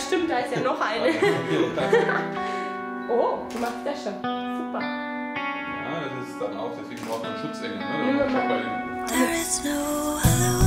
stimmt, da ist ja noch eine. Oh, du machst das schon. Super. Ja, das ist dann auch, deswegen braucht man Schutzengel. Nimm Ne? mal. There is no other way.